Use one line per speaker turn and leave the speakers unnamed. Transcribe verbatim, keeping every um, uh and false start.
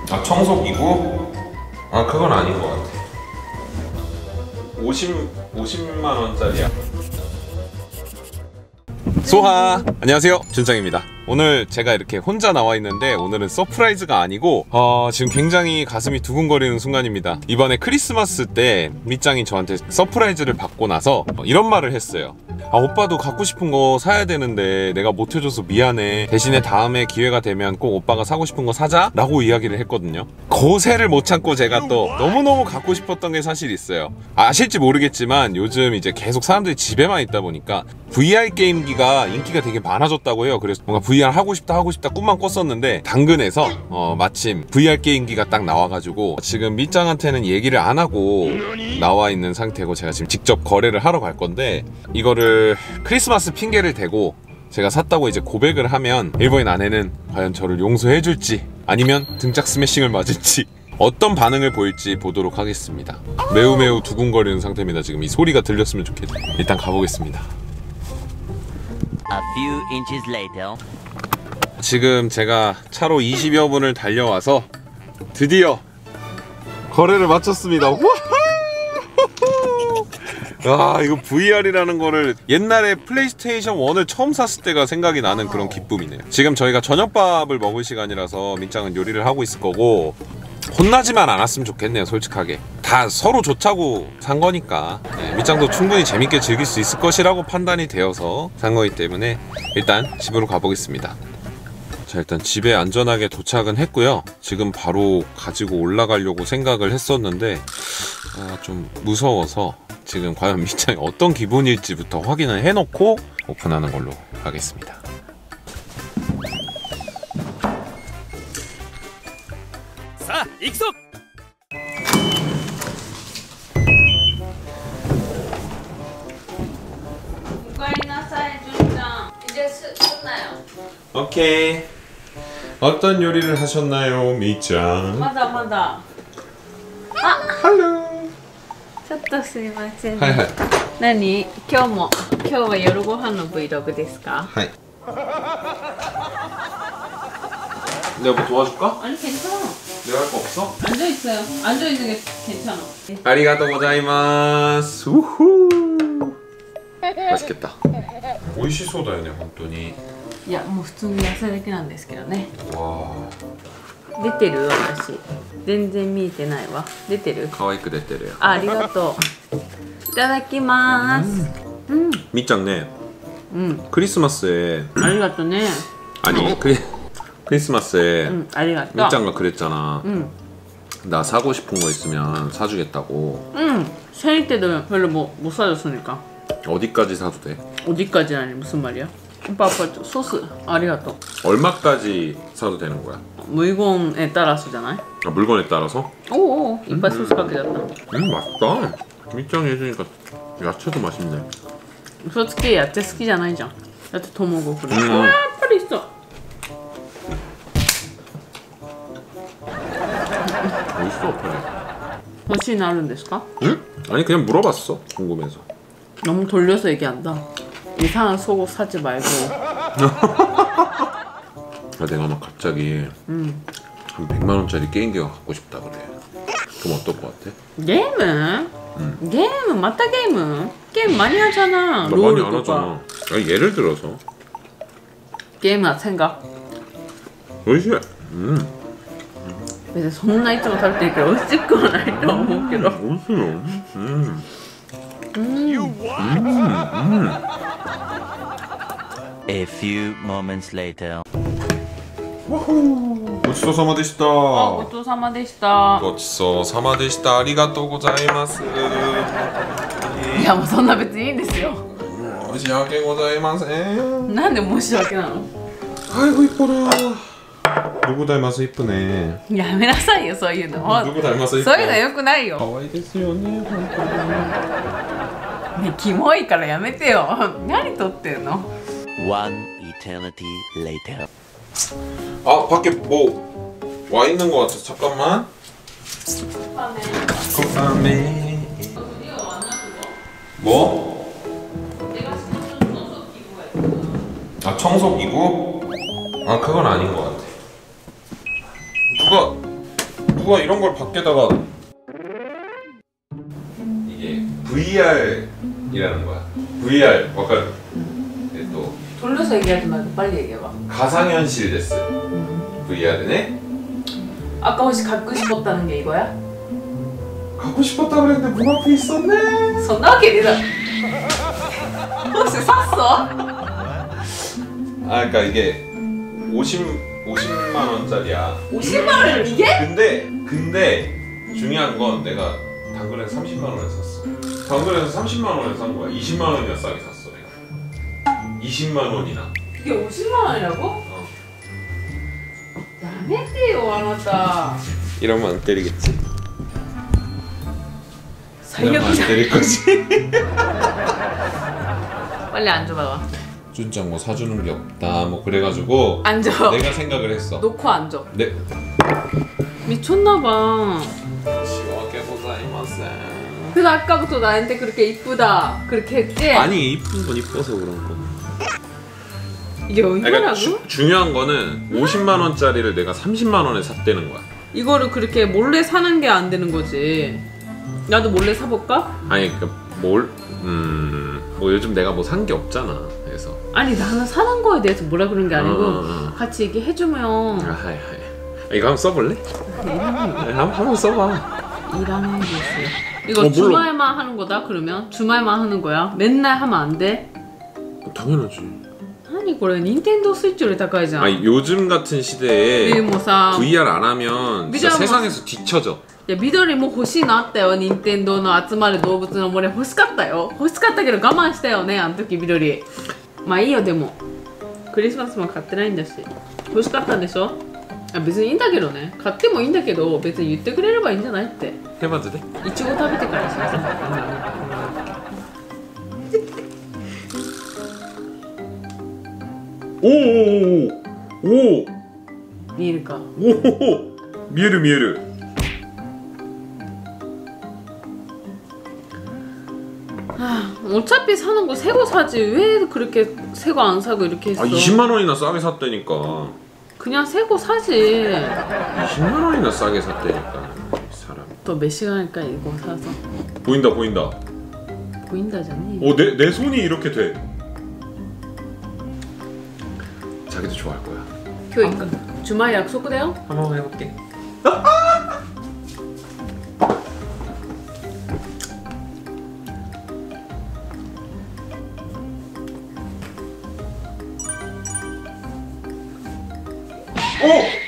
아, 청소기구? 아, 그건 아닌 것 같아. 오십, 오십만 원짜리야. 소하! 안녕하세요, 준짱입니다. 오늘 제가 이렇게 혼자 나와 있는데 오늘은 서프라이즈가 아니고 어, 지금 굉장히 가슴이 두근거리는 순간입니다. 이번에 크리스마스 때 밑장이 저한테 서프라이즈를 받고 나서 이런 말을 했어요. 아, 오빠도 갖고 싶은 거 사야 되는데 내가 못 해줘서 미안해. 대신에 다음에 기회가 되면 꼭 오빠가 사고 싶은 거 사자 라고 이야기를 했거든요. 고세를 못 참고 제가 또 너무너무 갖고 싶었던 게 사실 있어요. 아실지 모르겠지만 요즘 이제 계속 사람들이 집에만 있다 보니까 브이알 게임기가 인기가 되게 많아졌다고 해요. 그래서 뭔가 브이알 하고 싶다 하고 싶다 꿈만 꿨었는데 당근에서 어, 마침 브이알 게임기가 딱 나와가지고 지금 밑장한테는 얘기를 안 하고 나와 있는 상태고 제가 지금 직접 거래를 하러 갈 건데, 이거를 크리스마스 핑계를 대고 제가 샀다고 이제 고백을 하면 일본인 아내는 과연 저를 용서해줄지 아니면 등짝 스매싱을 맞을지 어떤 반응을 보일지 보도록 하겠습니다. 매우 매우 두근거리는 상태입니다. 지금 이 소리가 들렸으면 좋겠네요. 일단 가보겠습니다.
A few inches later.
지금 제가 차로 이십여 분을 달려와서 드디어 거래를 마쳤습니다. 아, 이거 브이알이라는 거를 옛날에 플레이스테이션 원을 처음 샀을 때가 생각이 나는 그런 기쁨이네요. 지금 저희가 저녁밥을 먹을 시간이라서 민짱은 요리를 하고 있을 거고, 혼나지만 않았으면 좋겠네요. 솔직하게 다 서로 좋자고 산 거니까 네, 밑장도 충분히 재밌게 즐길 수 있을 것이라고 판단이 되어서 산 거기 때문에 일단 집으로 가보겠습니다. 자, 일단 집에 안전하게 도착은 했고요. 지금 바로 가지고 올라가려고 생각을 했었는데 아, 좀 무서워서 지금 과연 밑장이 어떤 기분일지부터 확인을 해놓고 오픈하는 걸로 하겠습니다.
자, 익숙!
오케이. 어떤 요리를 하셨나요, 밑장?
마다 마다.
아, 할로.
ちょっとすいません。
はいはい。
何？今日も今日は夜ご飯の 브이로그 ですか？
하이. 내가 뭐 도와줄까?
아니 괜찮아.
내가 할 거 없어?
앉아 있어요. 앉아 있는 게 괜찮아.
아리가또 고자이마스. 우후. 맛있겠다. 오이시소다요네, 혼돈이.
いやもう普通に野菜だけなんですけどね。
와.
出てる私。全然見えてないわ。出てる？
가와이크 데테레요.
あ、ありがとう。いただきます。うん。
밑장네.
うん。
크리스마스에
ありがとうね。
아니 크리, 크리스마스에
うん。ありがとう。
밑장가 그랬잖아.
うん。
나 사고 싶은 거 있으면 사주겠다고.
응. 생일 때도 별로 뭐 못 사줬으니까.
어디까지 사도 돼?
어디까지라니 무슨 말이야? 오빠 아빠 소스. ありがとう.
얼마까지 사도 되는 거야?
물건에 따라서잖아요.
아, 물건에 따라서?
오오 이빨 소스 가게였다.
음, 맛있다. 밑장 해주니까 야채도 맛있네.
솔직히 야채 好きじゃないじゃん. 야채 더 먹어 그래.
음.
아, 빨리 있어.
맛있어, 그래.
맛이 나는ですか?
응? 아니, 그냥 물어봤어. 궁금해서.
너무 돌려서 얘기한다. 이상한 속옷 사지 말고.
아, 내가 막 갑자기
음.
한 백만 원짜리 게임기가 갖고 싶다 그래. 그럼 어떨 것 같아?
게임은?
응.
게임은 맞다 게임은? 게임 많이 하잖아.
나 많이 안 하잖아. 아니, 예를 들어서
게임은 생각.
어이씨. 음.
別にそんないつも食べてるけど美味しくはないと思うけど。
어이씨요. 음.
음.
A few moments later.
우후. 고치소 사마 데시다.
아, ごちそうさまでした。
ごちそうさまでした。ありがとうございます。
いやもうそんな別にいいんですよ。
申し訳ございません。
なんで申し訳なの？
아이고 이뻐라. 누구 닮아서 이쁘네.
やめなさいよそういうの。
누구 닮아서 이뻐.
そういうのよくないよ。
가와이ですよね.
ね、キモいからやめてよ。何撮ってんの？
One eternity later.
아, 밖에 뭐 와 있는 거 같아. 잠깐만. 컵라면. 뭐? 아, 청소기구? 아, 그건 아닌 것 같아. 누가 누가 이런 걸 밖에다가 이게 브이알이라는 거야. 브이알 약간 또
돌려서 얘기하지 말고 빨리 얘기해봐.
가상현실 됐어요. 브이알이네.
아까 혹시 갖고 싶었다는 게 이거야?
갖고 싶었다 그랬는데 문 앞에 있었네.
そんなわけねえだろ 혹시 샀어?
아 그러니까 이게 오십 오십만 원짜리야.
오십만 원 이게?
근데 근데 중요한 건 내가 당근에서 삼십만 원에 샀어. 당근에서 삼십만 원에 산 거야. 이십만 원이나 싸게 샀어 내가. 이십만 원이나.
이게 오십만 원이라고?
어.
야매띠요 아나타.
이러면 안 때리겠지. 이러면 안
살려보자.
때릴 거지.
빨리 앉아봐봐.
준짱 뭐 사주는 게 없다 뭐 그래가지고
앉아.
내가 생각을 했어.
놓고 앉아.
네.
미쳤나봐.
시원하게 고자이마세.
그래서 아까부터 나한테 그렇게 이쁘다 그렇게 했지?
아니 이쁜 건 이뻐서 그런 거.
이게
그러니까
얼마라고?
주, 중요한 거는 오십만 원짜리를 내가 삼십만 원에 샀다는 거야.
이거를 그렇게 몰래 사는 게 안 되는 거지. 나도 몰래 사볼까?
아니 그뭘음뭐 요즘 내가 뭐 산 게 없잖아. 그래서
아니 나는 사는 거에 대해서 뭐라 그런 게 아니고
어, 어, 어.
같이 얘기해주면
아 하이 하이. 이거 한번 써볼래? 한번 한번 써봐.
일하는 게 있어요. 이거
어, 물론.
주말만 하는 거다 그러면? 주말만 하는 거야? 맨날 하면 안 돼?
당연하지.
아니これ 닌텐도 스위치를高いじゃん.
아니 요즘 같은 시대에
でもさ
브이알 안 하면 진짜
미디어
세상에서 뒤쳐져.
いや緑も欲しいなったよ任天堂の集まる動物の森欲しかったよ欲しかったけど我慢したよねあの時緑まあいいよでもクリスマスも買ってないんだし欲しかったんでしょあ別にいいんだけどね買ってもいいんだけど別に言ってくれればいいんじゃないって
해봐도 돼?
いちご食べてからしなさい
오오오오 오
見えるか
오 미에르 미에르.
어차피 사는 거 새 거 사지 왜 그렇게 새 거 안 사고 이렇게 했어
아 이십만 원이나 싸게 샀다니까.
그냥 새 거 사지
이십만 원이나 싸게 샀다니까 이 사람.
또 몇 시간일까 이거 사서
보인다 보인다.
보인다잖니
어 내 내 손이 이렇게 돼. 자기도 좋아할 거야.
그러니까 주말 약속돼요?
한번 해볼게. 오!